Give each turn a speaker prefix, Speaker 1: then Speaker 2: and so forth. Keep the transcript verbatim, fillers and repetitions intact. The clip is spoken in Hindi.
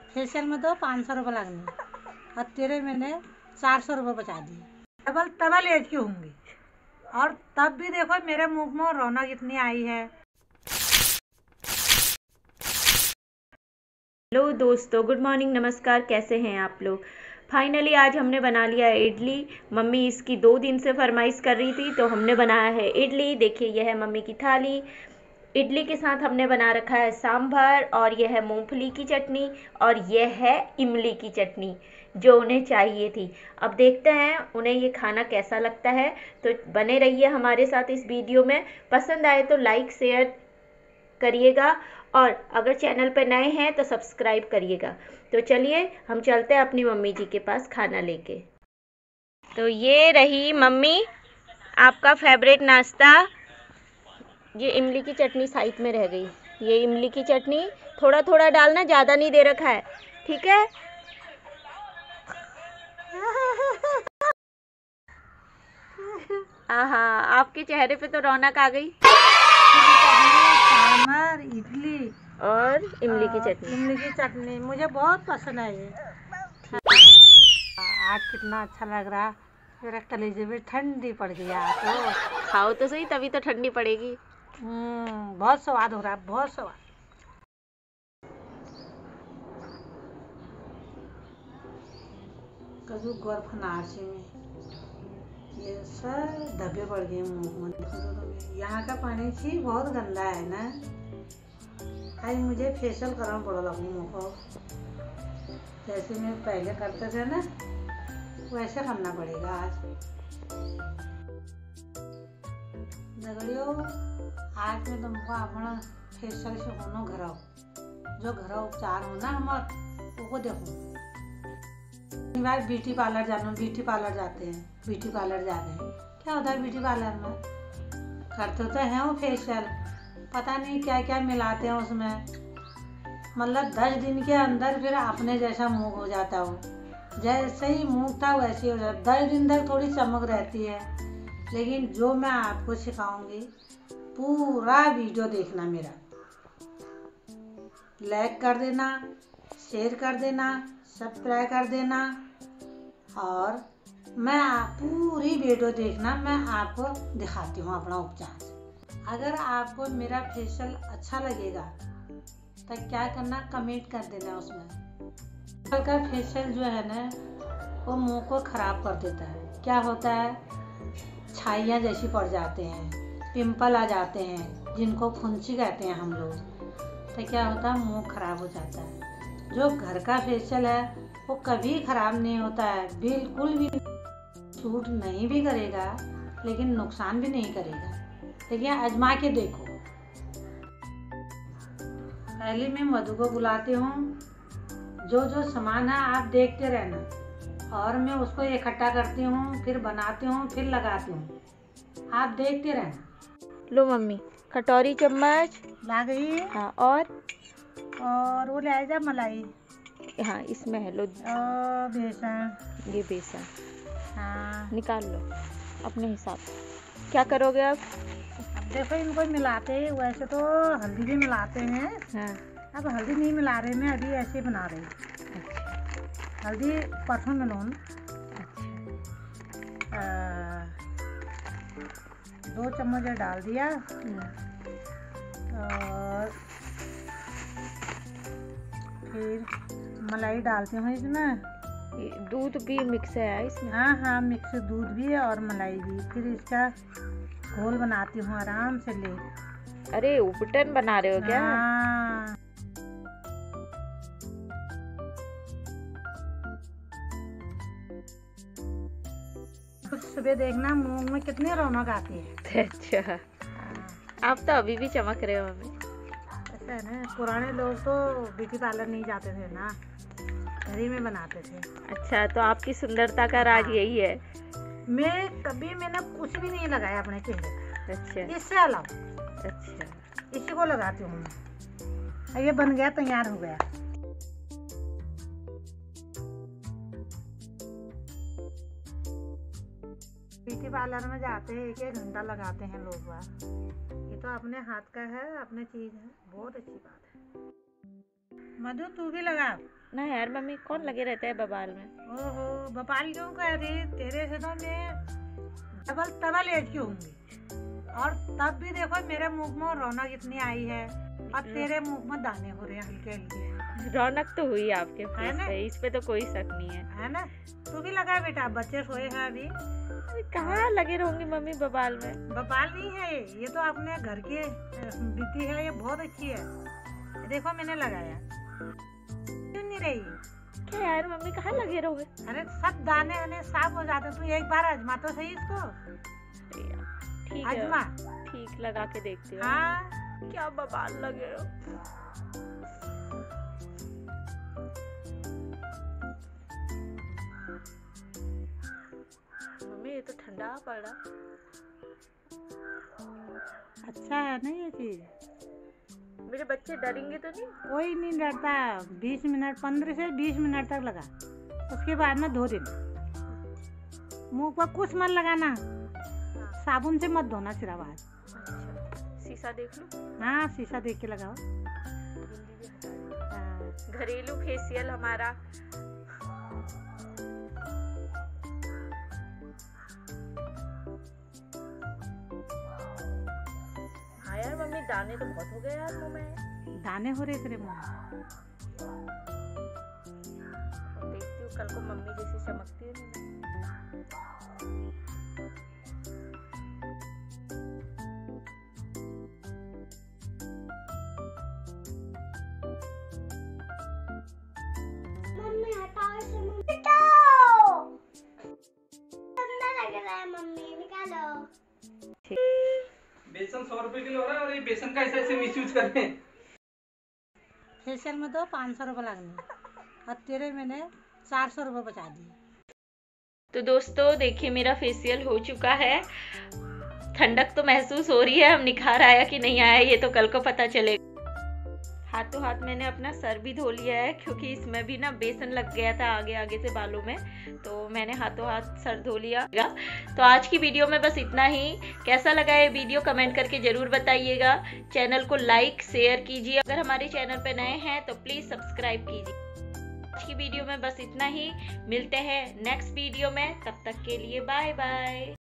Speaker 1: फेशियल में तो पाँच सौ रुपये लगने और तेरे मैंने चार सौ रुपये बचा दिए। डबल डबल एज की होंगी और तब भी देखो मेरे मुंह में रौनक इतनी आई है।
Speaker 2: हेलो दोस्तों, गुड मॉर्निंग, नमस्कार। कैसे हैं आप लोग। फाइनली आज हमने बना लिया इडली। मम्मी इसकी दो दिन से फरमाइश कर रही थी तो हमने बनाया है इडली। देखिए यह है मम्मी की थाली। इडली के साथ हमने बना रखा है सांभर और यह है मूंगफली की चटनी और यह है इमली की चटनी जो उन्हें चाहिए थी। अब देखते हैं उन्हें ये खाना कैसा लगता है। तो बने रहिए हमारे साथ इस वीडियो में। पसंद आए तो लाइक शेयर करिएगा और अगर चैनल पर नए हैं तो सब्सक्राइब करिएगा। तो चलिए हम चलते हैं अपनी मम्मी जी के पास खाना लेके। तो ये रही मम्मी आपका फेवरेट नाश्ता। ये इमली की चटनी साइड में रह गई। ये इमली की चटनी थोड़ा थोड़ा डालना, ज़्यादा नहीं दे रखा है, ठीक है। आहा, आपके चेहरे पे तो रौनक आ गई।
Speaker 1: सांभर, इडली
Speaker 2: और इमली की चटनी।
Speaker 1: इमली की चटनी मुझे बहुत पसंद है। ये आज कितना अच्छा लग रहा है। मेरे कलेजे में ठंडी पड़ गई। तो
Speaker 2: खाओ तो सही, तभी तो ठंडी पड़ेगी।
Speaker 1: हम्म बहुत स्वाद हो रहा है, बहुत स्वाद। कजू गोरफ नाचे में ये सब धब्बे पड़ गए मुंह में। यहाँ का पानी छी बहुत गंदा है ना। आज मुझे फेशियल करना पड़ा लगा मुँह को। जैसे मैं पहले करते थे ना वैसे करना पड़ेगा आज। दगड़ियों आज मैं तुमको अपना फेशियल से होनो घराओ जो घर उपचार हो ना हमारे वो देखो। बार ब्यूटी पार्लर जाना, ब्यूटी पार्लर जाते हैं, ब्यूटी पार्लर जा रहे हैं। क्या होता है ब्यूटी पार्लर में? करते तो हैं वो फेशियल, पता नहीं क्या क्या मिलाते हैं उसमें। मतलब दस दिन के अंदर फिर अपने जैसा मुंह हो जाता हो। जैसे ही मुंह था वैसे ही हो जाता। दस दिन तक थोड़ी चमक रहती है। लेकिन जो मैं आपको सिखाऊंगी पूरा वीडियो देखना मेरा। लाइक कर देना, शेयर कर देना, सब्सक्राइब कर देना और मैं पूरी वीडियो देखना। मैं आपको दिखाती हूँ अपना उपचार। अगर आपको मेरा फेशियल अच्छा लगेगा तो क्या करना, कमेंट कर देना उसमें। का फेशियल जो है ना वो मुंह को ख़राब कर देता है। क्या होता है, छाइयाँ जैसी पड़ जाते हैं, पिंपल आ जाते हैं जिनको फुंसी कहते हैं हम लोग। तो क्या होता है, मुंह खराब हो जाता है। जो घर का फेशियल है वो कभी ख़राब नहीं होता है, बिल्कुल भी सूट नहीं भी करेगा लेकिन नुकसान भी नहीं करेगा। लेकिन आजमा के देखो। पहले मैं मधु को बुलाती हूँ। जो जो सामान है आप देखते रहना और मैं उसको इकट्ठा करती हूँ, फिर बनाती हूँ, फिर लगाती हूँ। आप देखते रहना।
Speaker 2: लो मम्मी कटोरी चम्मच
Speaker 1: ला गई।
Speaker 2: हाँ, और
Speaker 1: और वो ले जा मलाई।
Speaker 2: हाँ इसमें है, लो।
Speaker 1: और बेसन,
Speaker 2: ये बेसन
Speaker 1: हाँ
Speaker 2: निकाल लो अपने हिसाब से। क्या करोगे अब?
Speaker 1: अब देखो इनको मिलाते हैं। वैसे तो हल्दी भी मिलाते हैं।
Speaker 2: हाँ।
Speaker 1: अब हल्दी नहीं मिला रहे, मैं अभी ऐसे बना रही हूँ।
Speaker 2: अच्छा।
Speaker 1: हल्दी परसों में लून।
Speaker 2: अच्छा।
Speaker 1: दो चम्मच डाल दिया और फिर मलाई डालती हूँ इसमें।
Speaker 2: दूध भी मिक्स है इसमें?
Speaker 1: हाँ हाँ मिक्स दूध भी है और मलाई भी। फिर इसका घोल बनाती हूँ आराम से ले।
Speaker 2: अरे उपटन बना रहे हो क्या?
Speaker 1: हाँ। सुबह देखना मुंह में कितनी रौनक आती है।
Speaker 2: अच्छा, आप तो अभी भी चमक रहे हो मम्मी।
Speaker 1: ऐसा है ना, पुराने लोग तो ब्यूटी पार्लर नहीं जाते थे ना, घर ही में बनाते थे।
Speaker 2: अच्छा, तो आपकी सुंदरता का राज
Speaker 1: हाँ।
Speaker 2: यही है।
Speaker 1: मैं कभी मैंने कुछ भी नहीं लगाया अपने चेहरे।
Speaker 2: अच्छा।
Speaker 1: इससे अलावा
Speaker 2: अच्छा,
Speaker 1: इसी को लगाती हूँ मैं। ये बन गया, तैयार हो गया। ब्यूटी पार्लर में जाते हैं, एक एक घंटा लगाते हैं लोग बाहर। ये तो अपने हाथ का है, अपने चीज है, बहुत अच्छी बात है। मधु तू भी लगा।
Speaker 2: ना यार मम्मी, कौन लगे रहता है बबाल में?
Speaker 1: ओहो, बबाल क्यों कह रही? तेरे से तो मैं डबल डबल एज की होंगी। और तब भी देखो मेरे मुंह में रौनक इतनी आई है और तेरे मुंह में दाने हो रहे हैं हल्के हल्के।
Speaker 2: रौनक तो हुई आपके फेस पे, इस पे तो कोई शक नहीं है।
Speaker 1: है ना? तू भी लगा बेटा, बच्चे सोए हैं अभी।
Speaker 2: अरे कहाँ लगे रहूंगी मम्मी बबाल में?
Speaker 1: बबाल नहीं है ये ये तो अपने घर की बीती है, ये बहुत अच्छी है। देखो मैंने लगाया, क्यों नहीं रही?
Speaker 2: क्या यार मम्मी, कहाँ लगे रहोगे?
Speaker 1: अरे सब दाने आने साफ हो जाते, तू एक बार आजमा तो सही इसको।
Speaker 2: ठीक है,
Speaker 1: आजमा।
Speaker 2: ठीक, लगा के देखती हूँ।
Speaker 1: हाँ,
Speaker 2: क्या बबाल लगे हो। मम्मी ये तो ठंडा पड़ रहा।
Speaker 1: अच्छा है ना ये चीज?
Speaker 2: मेरे बच्चे डरेंगे तो नहीं?
Speaker 1: कोई नहीं डरता। बीस मिनट पंद्रह से बीस मिनट तक लगा, उसके बाद में धो देना। मुंह पर कुछ मत लगाना, साबुन से मत धोना सिर्फ आज।
Speaker 2: अच्छा, शीशा देख लो।
Speaker 1: हाँ, शीशा देख के लगाओ। हाँ।
Speaker 2: घरेलू फेशियल हमारा। हाँ यार मम्मी, दाने तो बहुत हो गए यार मुंह में।
Speaker 1: दाने हो रहे तेरे मुंह में?
Speaker 2: देखती हूँ कल को मम्मी जैसी चमकती है नहीं।
Speaker 3: मम्मी हटाओ इसे, मम्मी हटाओ, गंदा लग रहा है मम्मी, निकालो।
Speaker 4: बेसन सौ रुपए किलो हो रहा है और ये बेसन का ऐसे ऐसे मिसयूज कर रहे हैं।
Speaker 1: फेशियल में तो पाँच सौ रुपये लगने और तेरे मैंने चार सौ रुपये बचा दिए।
Speaker 2: तो दोस्तों देखिए, मेरा फेशियल हो चुका है। ठंडक तो महसूस हो रही है, अब निखार आया कि नहीं आया ये तो कल को पता चलेगा। हाथों हाथ मैंने अपना सर भी धो लिया है, क्योंकि इसमें भी ना बेसन लग गया था आगे आगे से बालों में, तो मैंने हाथों हाथ सर धो लिया। तो आज की वीडियो में बस इतना ही। कैसा लगा ये वीडियो कमेंट करके ज़रूर बताइएगा। चैनल को लाइक शेयर कीजिए, अगर हमारे चैनल पे नए हैं तो प्लीज़ सब्सक्राइब कीजिए। आज की वीडियो में बस इतना ही, मिलते हैं नेक्स्ट वीडियो में, तब तक के लिए बाय बाय।